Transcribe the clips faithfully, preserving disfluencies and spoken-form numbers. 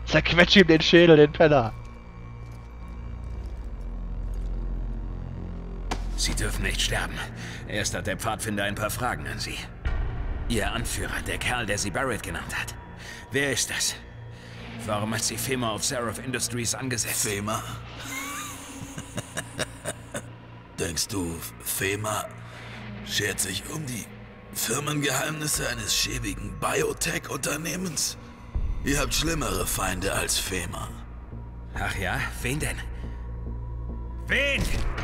Zerquetsch ihm den Schädel, den Penner. Sie dürfen nicht sterben. Erst hat der Pfadfinder ein paar Fragen an Sie. Ihr Anführer, der Kerl, der Sie Barrett genannt hat. Wer ist das? Warum hat sie FEMA auf Seraph Industries angesetzt? FEMA? Denkst du, FEMA schert sich um die Firmengeheimnisse eines schäbigen Biotech-Unternehmens? Ihr habt schlimmere Feinde als FEMA. Ach ja? Wen denn? Wen?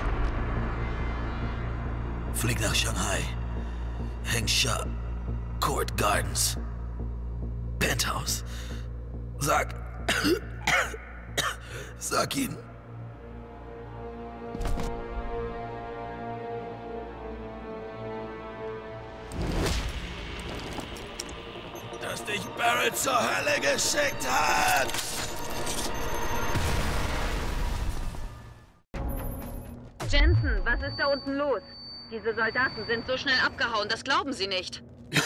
Flieg nach Shanghai. Hengsha Court Gardens. Penthouse. Sag... Sag ihn. Dass dich Barrett zur Hölle geschickt hat! Jensen, was ist da unten los? Diese Soldaten sind so schnell abgehauen, das glauben Sie nicht.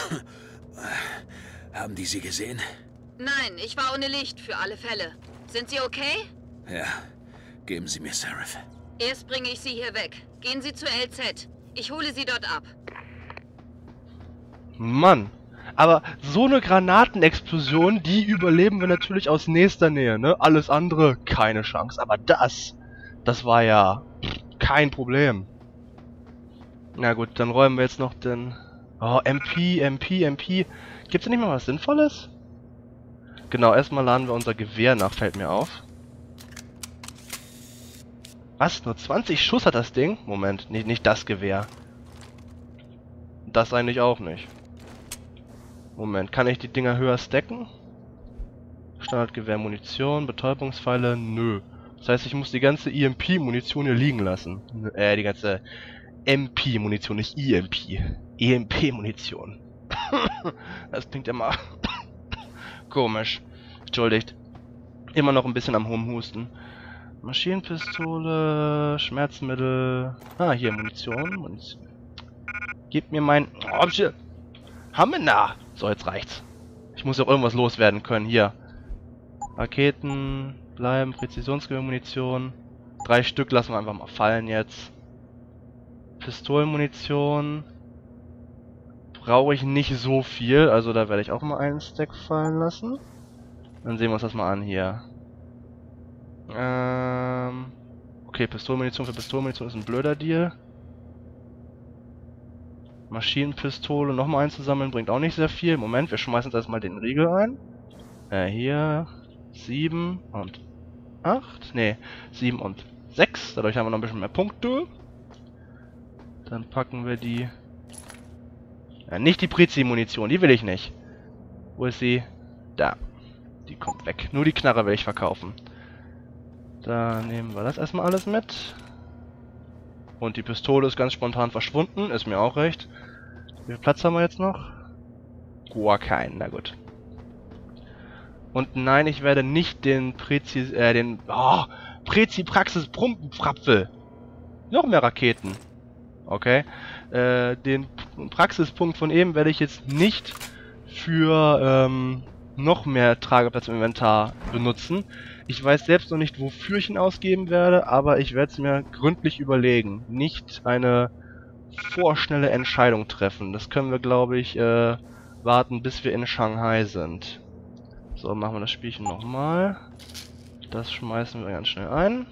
Haben die Sie gesehen? Nein, ich war ohne Licht, für alle Fälle. Sind Sie okay? Ja. Geben Sie mir Seraph. Erst bringe ich Sie hier weg. Gehen Sie zu L Z. Ich hole Sie dort ab. Mann. Aber so eine Granatenexplosion, die überleben wir natürlich aus nächster Nähe, ne? Alles andere, keine Chance. Aber das, das war ja kein Problem. Na gut, dann räumen wir jetzt noch den... Oh, M P, M P, M P. Gibt's da nicht mal was Sinnvolles? Genau, erstmal laden wir unser Gewehr nach, fällt mir auf. Was? Nur zwanzig Schuss hat das Ding? Moment, nicht, nicht das Gewehr. Das eigentlich auch nicht. Moment, kann ich die Dinger höher stacken? Standardgewehr, Munition, Betäubungspfeile, nö. Das heißt, ich muss die ganze E M P-Munition hier liegen lassen. Äh, die ganze M P-Munition, nicht E M P. E M P-Munition. Das klingt immer komisch. Entschuldigt. Immer noch ein bisschen am Rumhusten. Maschinenpistole, Schmerzmittel. Ah, hier Munition. Munition. Gib mir mein... Oh, Hammer! So, jetzt reicht's. Ich muss auch irgendwas loswerden können. Hier. Raketen bleiben, Präzisionsgewehrmunition. Drei Stück lassen wir einfach mal fallen jetzt. Pistolenmunition. Brauche ich nicht so viel. Also da werde ich auch mal einen Stack fallen lassen. Dann sehen wir uns das mal an hier. Ähm... Okay, Pistolenmunition für Pistolenmunition ist ein blöder Deal. Maschinenpistole nochmal einzusammeln bringt auch nicht sehr viel. Moment, wir schmeißen jetzt erstmal den Riegel ein. Äh, hier sieben und acht. Ne, sieben und sechs. Dadurch haben wir noch ein bisschen mehr Punkte. Dann packen wir die... Ja, nicht die Prezi-Munition, die will ich nicht. Wo ist sie? Da. Die kommt weg. Nur die Knarre will ich verkaufen. Da nehmen wir das erstmal alles mit. Und die Pistole ist ganz spontan verschwunden. Ist mir auch recht. Wie viel Platz haben wir jetzt noch? Gar keinen, na gut. Und nein, ich werde nicht den Prezi... Äh, den... Oh, Prezi-Praxis-Pumpenfrapfel. Noch mehr Raketen. Okay. Äh, den Praxispunkt von eben werde ich jetzt nicht für ähm, noch mehr Trageplatz im Inventar benutzen. Ich weiß selbst noch nicht, wofür ich ihn ausgeben werde, aber ich werde es mir gründlich überlegen. Nicht eine vorschnelle Entscheidung treffen. Das können wir, glaube ich, äh, warten, bis wir in Shanghai sind. So, machen wir das Spielchen nochmal. Das schmeißen wir ganz schnell ein.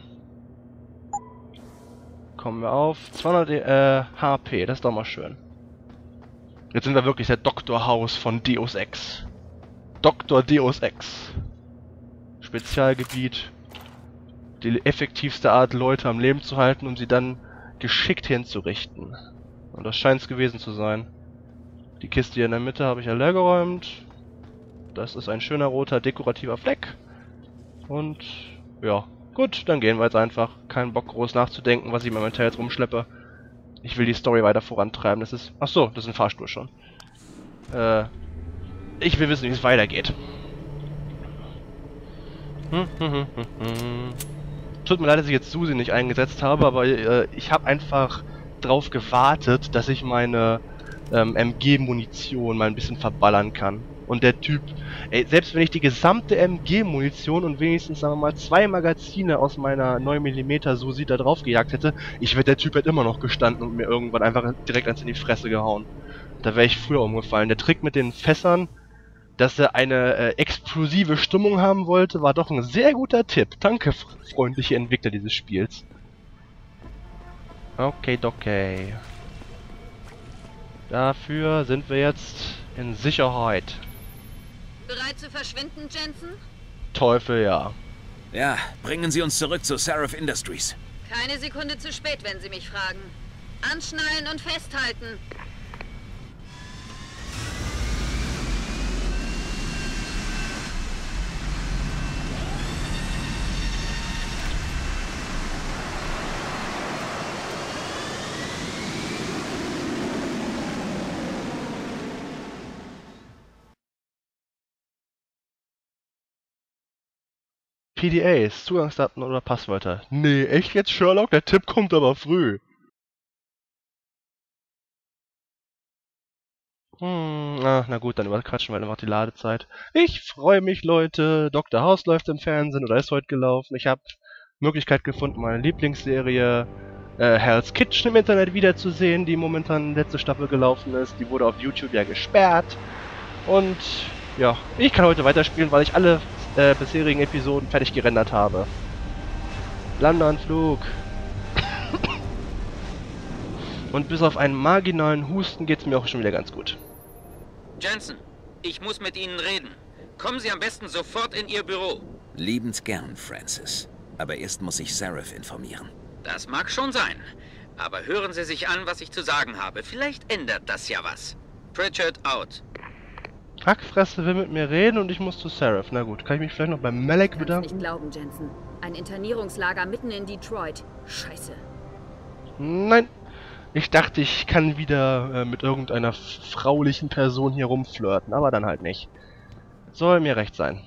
Kommen wir auf zweihundert äh, H P, das ist doch mal schön. Jetzt sind wir wirklich der Doktor House von Deus Ex. Doktor Deus Ex. Spezialgebiet. Die effektivste Art, Leute am Leben zu halten, um sie dann geschickt hinzurichten. Und das scheint es gewesen zu sein. Die Kiste hier in der Mitte habe ich ja leer geräumt. Das ist ein schöner roter dekorativer Fleck. Und ja, gut, dann gehen wir jetzt einfach. Kein Bock groß nachzudenken, was ich mit meinem Teil jetzt rumschleppe. Ich will die Story weiter vorantreiben. Das ist... Ach so, das ist ein Fahrstuhl schon. Äh... Ich will wissen, wie es weitergeht. Hm, hm, hm, hm, hm. Tut mir leid, dass ich jetzt Susi nicht eingesetzt habe, aber äh, ich habe einfach drauf gewartet, dass ich meine ähm, M G-Munition mal ein bisschen verballern kann. Und der Typ, ey, selbst wenn ich die gesamte M G-Munition und wenigstens, sagen wir mal, zwei Magazine aus meiner neun Millimeter Susi da drauf gejagt hätte, ich wette, der Typ hätte immer noch gestanden und mir irgendwann einfach direkt eins in die Fresse gehauen. Da wäre ich früher umgefallen. Der Trick mit den Fässern, dass er eine äh, explosive Stimmung haben wollte, war doch ein sehr guter Tipp. Danke, freundliche Entwickler dieses Spiels. Okay, okay. Dafür sind wir jetzt in Sicherheit. Bereit zu verschwinden, Jensen? Teufel, ja. Ja, bringen Sie uns zurück zu Seraph Industries. Keine Sekunde zu spät, wenn Sie mich fragen. Anschnallen und festhalten. P D As, Zugangsdaten oder Passwörter. Nee, echt jetzt, Sherlock? Der Tipp kommt aber früh. Hm, ah, na gut, dann überquatschen wir einfach die Ladezeit. Ich freue mich, Leute. Doktor House läuft im Fernsehen oder ist heute gelaufen. Ich habe Möglichkeit gefunden, meine Lieblingsserie äh, Hell's Kitchen im Internet wiederzusehen, die momentan letzte Staffel gelaufen ist. Die wurde auf YouTube ja gesperrt. Und ja, ich kann heute weiterspielen, weil ich alle äh, bisherigen Episoden fertig gerendert habe. Landeanflug. Und bis auf einen marginalen Husten geht's mir auch schon wieder ganz gut. Jensen, ich muss mit Ihnen reden. Kommen Sie am besten sofort in Ihr Büro. Liebend gern, Francis. Aber erst muss ich Seraph informieren. Das mag schon sein. Aber hören Sie sich an, was ich zu sagen habe. Vielleicht ändert das ja was. Pritchard out. Hackfresse will mit mir reden und ich muss zu Seraph. Na gut, kann ich mich vielleicht noch bei Malek bedanken? Ich kann's nicht glauben, Jensen. Ein Internierungslager mitten in Detroit. Scheiße. Nein. Ich dachte, ich kann wieder äh, mit irgendeiner fraulichen Person hier rumflirten, aber dann halt nicht. Soll mir recht sein.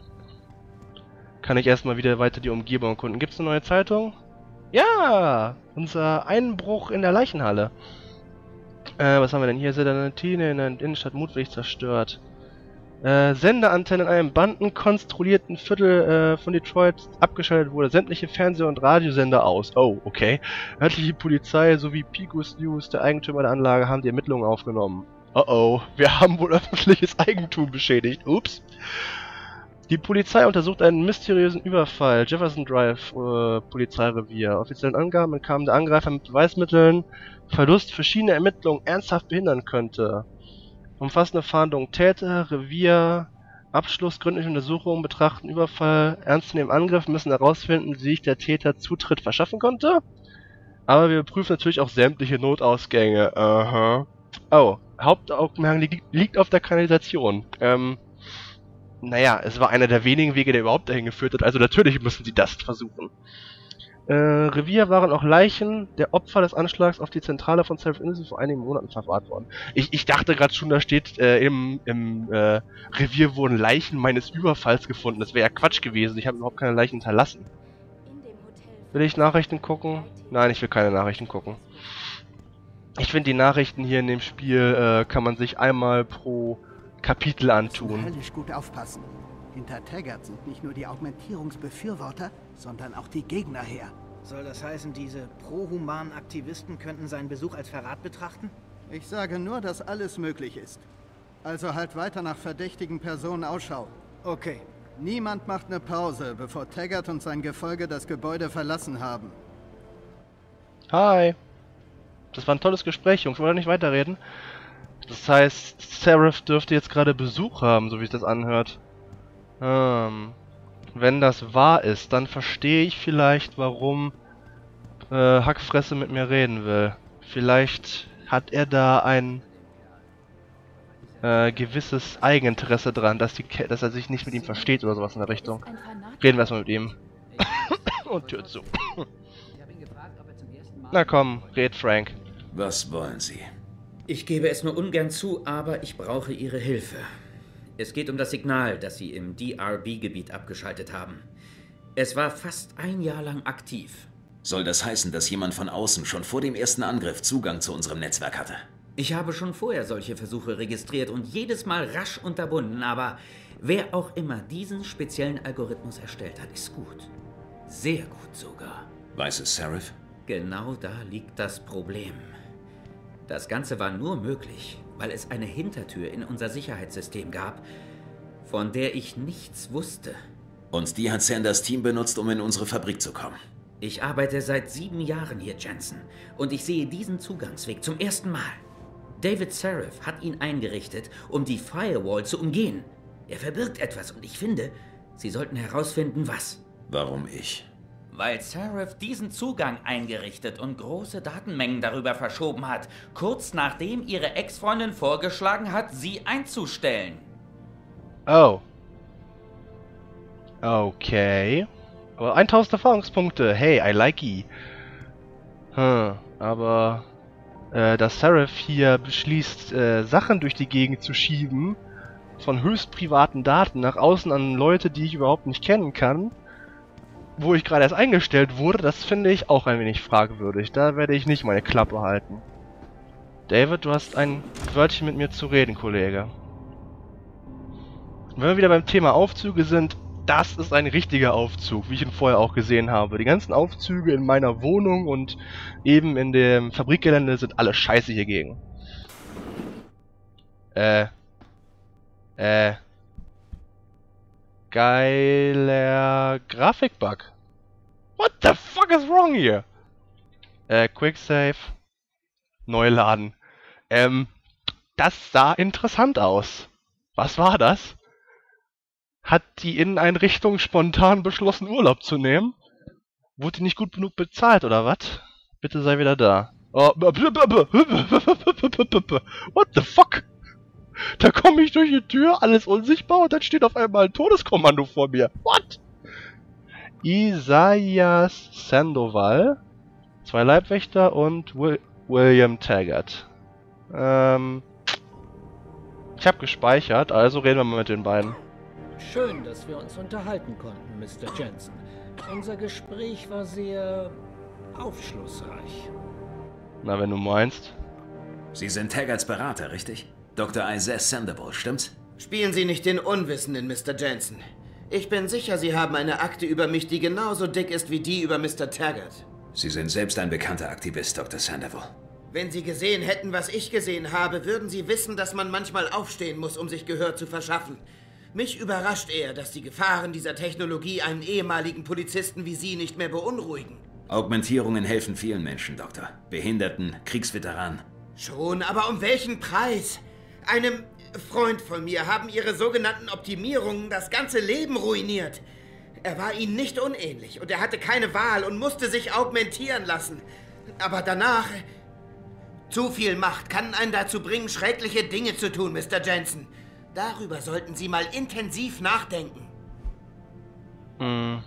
Kann ich erstmal wieder weiter die Umgebung erkunden. Gibt's eine neue Zeitung? Ja! Unser Einbruch in der Leichenhalle. Äh, was haben wir denn hier? Sedanatine in der Innenstadt mutwillig zerstört. Äh, Sendeantenne in einem bandenkontrollierten Viertel äh, von Detroit abgeschaltet wurde. Sämtliche Fernseh- und Radiosender aus. Oh, okay. Örtliche Polizei sowie Picos News, der Eigentümer der Anlage, haben die Ermittlungen aufgenommen. Oh oh, wir haben wohl öffentliches Eigentum beschädigt. Ups. Die Polizei untersucht einen mysteriösen Überfall. Jefferson Drive, äh, Polizeirevier. Offiziellen Angaben kam der Angreifer mit Beweismitteln, Verlust verschiedener Ermittlungen ernsthaft behindern könnte. Umfassende Fahndung, Täter, Revier, Abschluss, gründliche Untersuchungen, betrachten Überfall, ernst nehmen Angriff, müssen herausfinden, wie sich der Täter Zutritt verschaffen konnte. Aber wir prüfen natürlich auch sämtliche Notausgänge. Aha. Oh, Hauptaugenmerk li liegt auf der Kanalisation. Ähm, naja, es war einer der wenigen Wege, der überhaupt dahin geführt hat, also natürlich müssen sie das versuchen. Äh, Revier waren auch Leichen der Opfer des Anschlags auf die Zentrale von Seraph Industries vor einigen Monaten verwahrt worden. Ich, ich dachte gerade schon, da steht, äh, im, im äh, Revier wurden Leichen meines Überfalls gefunden. Das wäre ja Quatsch gewesen. Ich habe überhaupt keine Leichen hinterlassen. Will ich Nachrichten gucken? Nein, ich will keine Nachrichten gucken. Ich finde, die Nachrichten hier in dem Spiel äh, kann man sich einmal pro Kapitel antun. Höllisch gut aufpassen. Hinter Taggart sind nicht nur die Augmentierungsbefürworter, sondern auch die Gegner her. Soll das heißen, diese pro-humanen Aktivisten könnten seinen Besuch als Verrat betrachten? Ich sage nur, dass alles möglich ist. Also halt weiter nach verdächtigen Personen Ausschau. Okay. Niemand macht eine Pause, bevor Taggart und sein Gefolge das Gebäude verlassen haben. Hi. Das war ein tolles Gespräch, Jungs. Wollen wir nicht weiterreden? Das heißt, Seraph dürfte jetzt gerade Besuch haben, so wie es das anhört. Ähm, wenn das wahr ist, dann verstehe ich vielleicht, warum äh, Hackfresse mit mir reden will. Vielleicht hat er da ein äh, gewisses Eigeninteresse dran, dass, die, dass er sich nicht mit ihm versteht oder sowas in der Richtung. Reden wir erstmal mit ihm. Und Tür zu. Na komm, red Frank. Was wollen Sie? Ich gebe es nur ungern zu, aber ich brauche Ihre Hilfe. Es geht um das Signal, das Sie im D R B-Gebiet abgeschaltet haben. Es war fast ein Jahr lang aktiv. Soll das heißen, dass jemand von außen schon vor dem ersten Angriff Zugang zu unserem Netzwerk hatte? Ich habe schon vorher solche Versuche registriert und jedes Mal rasch unterbunden, aber wer auch immer diesen speziellen Algorithmus erstellt hat, ist gut. Sehr gut sogar. Weiß es Seraph? Genau da liegt das Problem. Das Ganze war nur möglich, weil es eine Hintertür in unser Sicherheitssystem gab, von der ich nichts wusste. Und die hat Sanders Team benutzt, um in unsere Fabrik zu kommen. Ich arbeite seit sieben Jahren hier, Jensen, und ich sehe diesen Zugangsweg zum ersten Mal. David Seraph hat ihn eingerichtet, um die Firewall zu umgehen. Er verbirgt etwas und ich finde, Sie sollten herausfinden, was. Warum ich? Weil Seraph diesen Zugang eingerichtet und große Datenmengen darüber verschoben hat, kurz nachdem ihre Ex-Freundin vorgeschlagen hat, sie einzustellen. Oh. Okay. Aber tausend Erfahrungspunkte. Hey, I like it. Hm, aber äh, dass Seraph hier beschließt, äh, Sachen durch die Gegend zu schieben, von höchst privaten Daten nach außen an Leute, die ich überhaupt nicht kennen kann, wo ich gerade erst eingestellt wurde, das finde ich auch ein wenig fragwürdig. Da werde ich nicht meine Klappe halten. David, du hast ein Wörtchen mit mir zu reden, Kollege. Wenn wir wieder beim Thema Aufzüge sind, das ist ein richtiger Aufzug, wie ich ihn vorher auch gesehen habe. Die ganzen Aufzüge in meiner Wohnung und eben in dem Fabrikgelände sind alle scheiße hiergegen. Äh. Äh. Geiler Grafikbug. What the fuck is wrong here? Äh, Quicksave. Neu laden. Ähm, das sah interessant aus. Was war das? Hat die Inneneinrichtung spontan beschlossen, Urlaub zu nehmen? Wurde die nicht gut genug bezahlt, oder was? Bitte sei wieder da. Oh, what the fuck? Da komme ich durch die Tür, alles unsichtbar und dann steht auf einmal ein Todeskommando vor mir. What? Isaias Sandoval, zwei Leibwächter und Will William Taggart. Ähm, ich habe gespeichert, also reden wir mal mit den beiden. Schön, dass wir uns unterhalten konnten, Mister Jensen. Unser Gespräch war sehr aufschlussreich. Na, wenn du meinst. Sie sind Taggarts Berater, richtig? Doktor Isaias Sandoval, stimmt's? Spielen Sie nicht den Unwissenden, Mister Jensen. Ich bin sicher, Sie haben eine Akte über mich, die genauso dick ist wie die über Mister Taggart. Sie sind selbst ein bekannter Aktivist, Doktor Sandoval. Wenn Sie gesehen hätten, was ich gesehen habe, würden Sie wissen, dass man manchmal aufstehen muss, um sich Gehör zu verschaffen. Mich überrascht eher, dass die Gefahren dieser Technologie einen ehemaligen Polizisten wie Sie nicht mehr beunruhigen. Augmentierungen helfen vielen Menschen, Doktor. Behinderten, Kriegsveteranen. Schon, aber um welchen Preis? Einem Freund von mir haben Ihre sogenannten Optimierungen das ganze Leben ruiniert. Er war Ihnen nicht unähnlich und er hatte keine Wahl und musste sich augmentieren lassen. Aber danach... Zu viel Macht kann einen dazu bringen, schreckliche Dinge zu tun, Mister Jensen. Darüber sollten Sie mal intensiv nachdenken. Hm.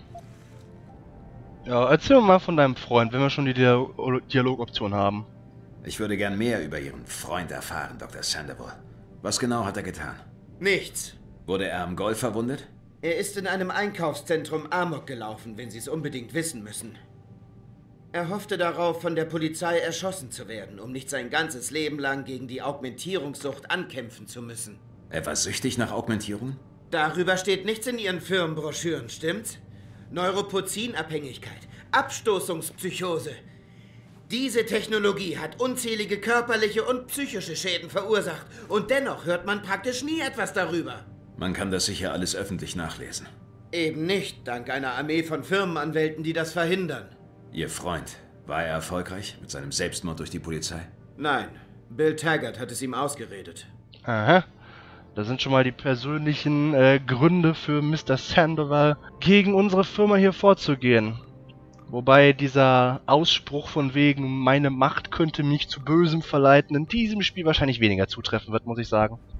Ja, erzähl mal von deinem Freund, wenn wir schon die Dialog Dialogoption haben. Ich würde gern mehr über Ihren Freund erfahren, Doktor Sandoval. Was genau hat er getan? Nichts. Wurde er am Golf verwundet? Er ist in einem Einkaufszentrum Amok gelaufen, wenn Sie es unbedingt wissen müssen. Er hoffte darauf, von der Polizei erschossen zu werden, um nicht sein ganzes Leben lang gegen die Augmentierungssucht ankämpfen zu müssen. Er war süchtig nach Augmentierung? Darüber steht nichts in Ihren Firmenbroschüren, stimmt's? Neuropozinabhängigkeit, Abstoßungspsychose. Diese Technologie hat unzählige körperliche und psychische Schäden verursacht und dennoch hört man praktisch nie etwas darüber. Man kann das sicher alles öffentlich nachlesen. Eben nicht, dank einer Armee von Firmenanwälten, die das verhindern. Ihr Freund, war er erfolgreich mit seinem Selbstmord durch die Polizei? Nein, Bill Taggart hat es ihm ausgeredet. Aha. Da sind schon mal die persönlichen äh, Gründe für Mister Sandoval, gegen unsere Firma hier vorzugehen. Wobei dieser Ausspruch von wegen, meine Macht könnte mich zu Bösem verleiten, in diesem Spiel wahrscheinlich weniger zutreffen wird, muss ich sagen.